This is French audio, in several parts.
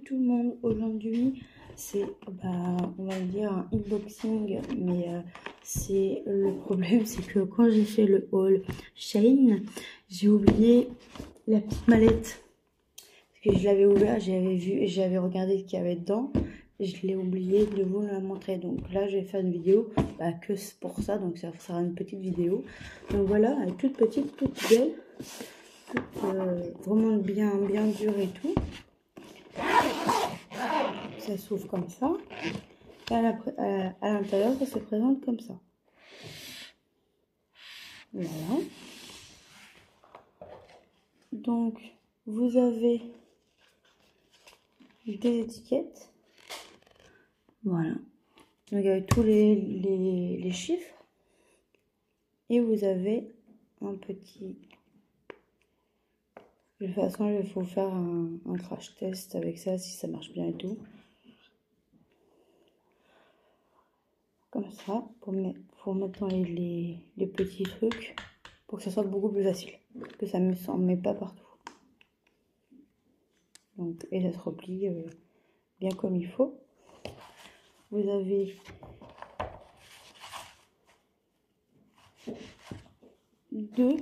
tout le monde, aujourd'hui c'est on va dire un unboxing, mais c'est le problème c'est que quand j'ai fait le haul Shein, j'ai oublié la petite mallette parce que je l'avais ouvert, j'avais vu et j'avais regardé ce qu'il y avait dedans, je l'ai oublié de vous la montrer. Donc là je vais faire une vidéo que pour ça, donc ça sera une petite vidéo. Donc voilà, elle est toute petite, toute belle, vraiment bien dure et tout. Ça s'ouvre comme ça. Et à l'intérieur, ça se présente comme ça. Voilà. Donc, vous avez des étiquettes. Voilà. Donc, avec tous les chiffres. Et vous avez un petit... De toute façon, il faut faire un crash test avec ça, si ça marche bien et tout. Comme ça, pour mettre dans les petits trucs, pour que ça soit beaucoup plus facile, que ça ne s'en met pas partout. Donc, et ça se replie bien comme il faut. Vous avez deux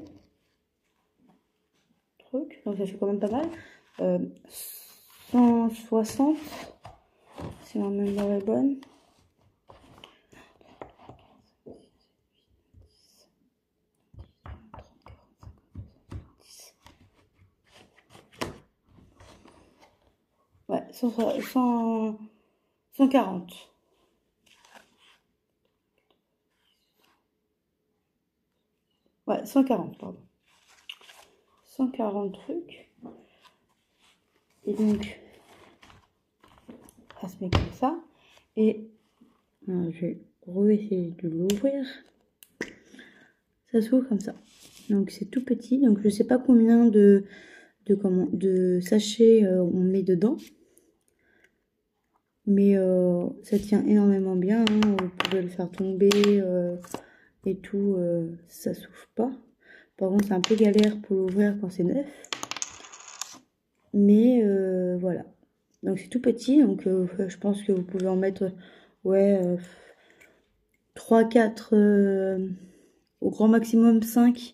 trucs, donc ça fait quand même pas mal. 160, si ma mémoire est bonne. Ouais, 140. Ouais, 140, pardon. 140 trucs. Et donc, ça se met comme ça. Et je vais essayer de l'ouvrir. Ça s'ouvre comme ça. Donc, c'est tout petit. Donc, je sais pas combien de sachets on met dedans. Mais ça tient énormément bien, hein. Vous pouvez le faire tomber et tout, ça s'ouvre pas. Par contre, c'est un peu galère pour l'ouvrir quand c'est neuf. Mais voilà. Donc c'est tout petit, donc je pense que vous pouvez en mettre 3-4, au grand maximum 5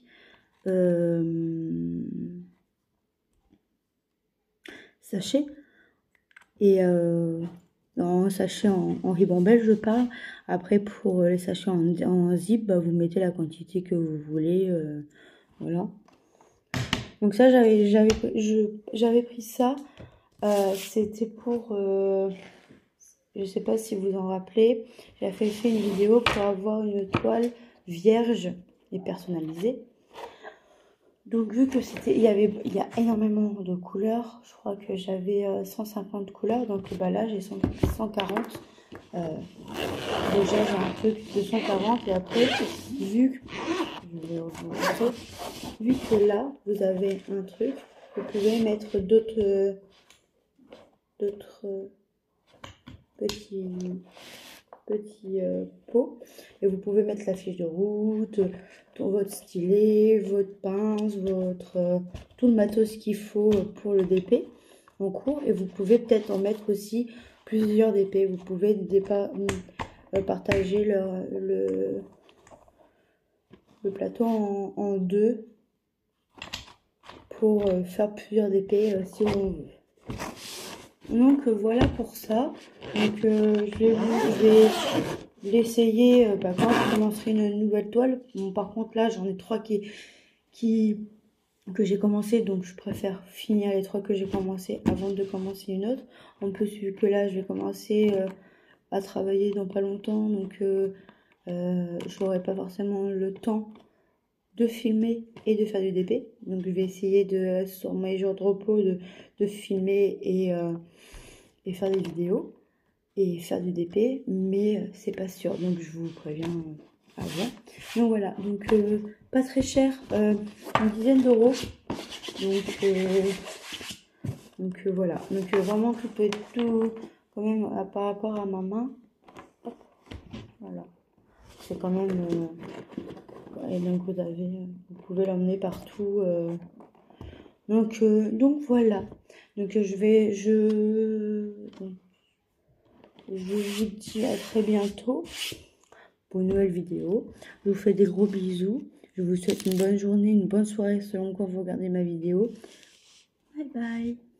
sachets. Et en sachet en ribambelle, je parle. Après, pour les sachets en zip, vous mettez la quantité que vous voulez. Voilà. Donc ça, j'avais pris ça. C'était pour... je sais pas si vous en rappelez. J'avais fait une vidéo pour avoir une toile vierge et personnalisée. Donc vu que il y a énormément de couleurs, je crois que j'avais 150 couleurs, donc là j'ai 140. Déjà j'ai un truc de 140 et après vu que là vous avez un truc, vous pouvez mettre d'autres petits pots et vous pouvez mettre la fiche de route, votre stylet, votre pince, tout le matos qu'il faut pour le DP en cours. Et vous pouvez peut-être en mettre aussi plusieurs DP. Vous pouvez partager le plateau en deux pour faire plusieurs DP si on veut. Donc voilà pour ça. Donc je vais l'essayer quand je commencerai une nouvelle toile. Bon, par contre là j'en ai 3 que j'ai commencé, donc je préfère finir les 3 que j'ai commencé avant de commencer une autre. En plus vu que là je vais commencer à travailler dans pas longtemps, donc je n'aurai pas forcément le temps de filmer et de faire du DP. Donc je vais essayer sur mes jours de repos de filmer et faire des vidéos et faire du DP, mais c'est pas sûr, donc je vous préviens avant. Donc voilà, donc pas très cher, une dizaine d'euros. Donc voilà, donc vraiment tout quand même par rapport à ma main. Hop, voilà, c'est quand même et donc vous pouvez l'emmener partout Donc voilà. Donc je vous dis à très bientôt pour une nouvelle vidéo. Je vous fais des gros bisous. Je vous souhaite une bonne journée, une bonne soirée selon quand vous regardez ma vidéo. Bye bye.